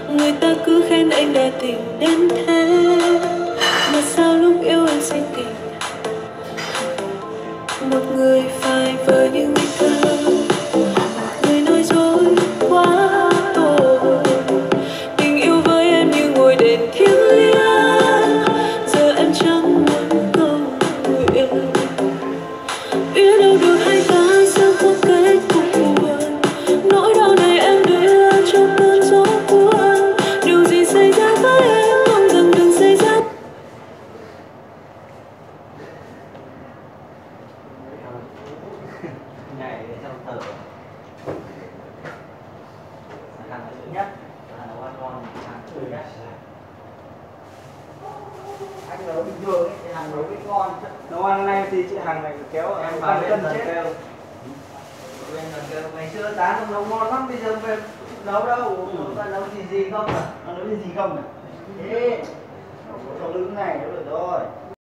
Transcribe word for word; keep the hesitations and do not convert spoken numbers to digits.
Người ta cứ khen anh đa tình đến thế, mà sao lúc yêu anh si tình. Một người phai với những ngây thơ, người nói dối quá tội. Tình yêu với em như ngồi đèn thiêng liêng, giờ em chẳng muốn cầu nguyện. Biết đâu được hai ta sẽ có kết cục buồn, nỗi đau này em đưa cho cơn gió cuốn. Điều gì xảy ra với em mong rằng đừng xảy ra. Này để trong thở hàng thứ nhất là nấu ăn ngon, hàng thứ nhất anh nấu bình thường ấy, chị Hằng nấu cái ngon. Nấu ăn này thì chị Hằng này kéo Em vào bên thần kêu bên thần kêu ngày xưa tán nấu ngon lắm, bây giờ về nấu đâu, nấu nấu gì gì không à? Nó nấu gì không này? Thế Nấu lưng này nó được rồi.